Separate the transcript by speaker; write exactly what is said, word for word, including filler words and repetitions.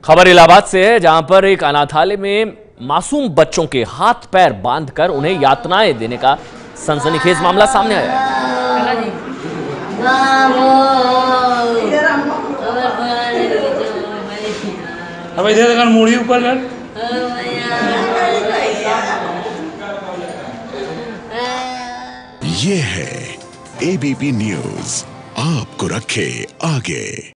Speaker 1: खबर इलाहाबाद से है, जहां पर एक अनाथालय में मासूम बच्चों के हाथ पैर बांधकर उन्हें यातनाएं देने का सनसनीखेज मामला सामने आया है।
Speaker 2: अब इधर मूड़ी ऊपर कर।
Speaker 3: ये है एबीपी न्यूज, आपको रखे आगे।